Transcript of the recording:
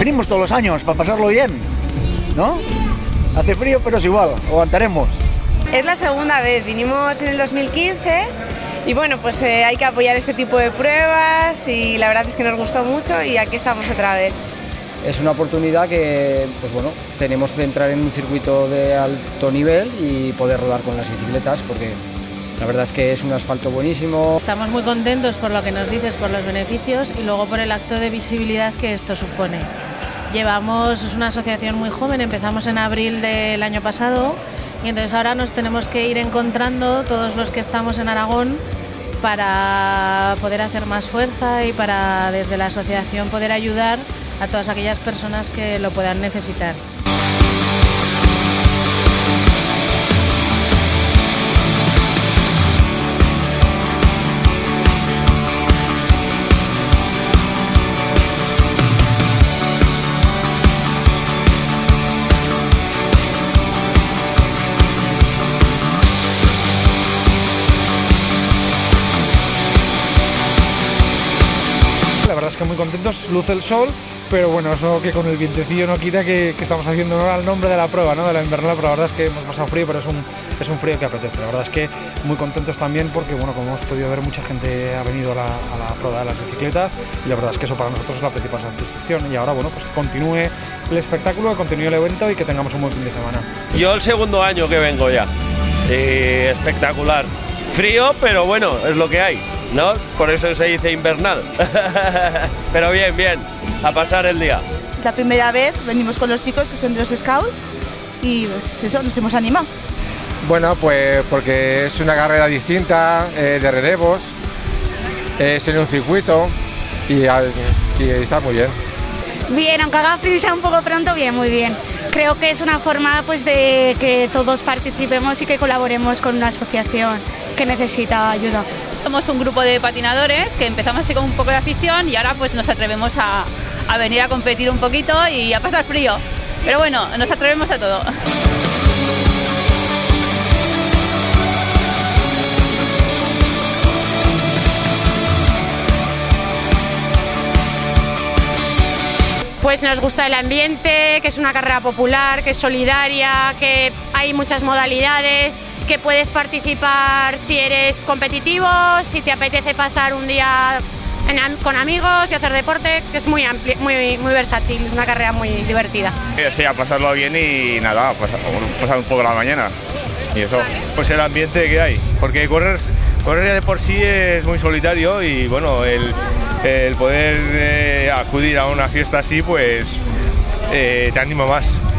Venimos todos los años para pasarlo bien, ¿no? Hace frío, pero es igual, aguantaremos. Es la segunda vez, vinimos en el 2015 y bueno, pues hay que apoyar este tipo de pruebas y la verdad es que nos gustó mucho y aquí estamos otra vez. Es una oportunidad que, pues bueno, tenemos que entrar en un circuito de alto nivel y poder rodar con las bicicletas porque la verdad es que es un asfalto buenísimo. Estamos muy contentos por lo que nos dices, por los beneficios y luego por el acto de visibilidad que esto supone. Es una asociación muy joven, empezamos en abril del año pasado y entonces ahora nos tenemos que ir encontrando todos los que estamos en Aragón para poder hacer más fuerza y para desde la asociación poder ayudar a todas aquellas personas que lo puedan necesitar. La verdad es que muy contentos, luce el sol, pero bueno, eso que con el vientecillo no quita que estamos haciendo honor al nombre de la prueba, ¿no? De la invernal, pero la verdad es que hemos pasado frío, pero es un frío que apetece. La verdad es que muy contentos también porque, bueno, como hemos podido ver, mucha gente ha venido a la prueba de las bicicletas y la verdad es que eso para nosotros es la principal satisfacción. Y ahora, bueno, pues continúe el espectáculo, continúe el evento y que tengamos un buen fin de semana. Yo el segundo año que vengo ya, espectacular. Frío, pero bueno, es lo que hay, ¿no? Por eso se dice invernal. Pero bien, bien, a pasar el día. La primera vez venimos con los chicos que son de los Scouts y pues eso, nos hemos animado. Bueno, pues porque es una carrera distinta, de relevos, es en un circuito y está muy bien. Bien, aunque haga frío y sea un poco pronto, bien, muy bien. Creo que es una forma pues de que todos participemos y que colaboremos con una asociación que necesita ayuda. Somos un grupo de patinadores que empezamos así con un poco de afición y ahora pues nos atrevemos a venir a competir un poquito y a pasar frío. Pero bueno, nos atrevemos a todo. Pues nos gusta el ambiente, que es una carrera popular, que es solidaria, que hay muchas modalidades, que puedes participar si eres competitivo, si te apetece pasar un día con amigos y hacer deporte, que es muy amplio, muy versátil, una carrera muy divertida. Sí, a pasarlo bien y nada, pasar un poco la mañana y eso. Pues el ambiente que hay, porque correr ya de por sí es muy solitario y bueno, el poder acudir a una fiesta así pues te anima más.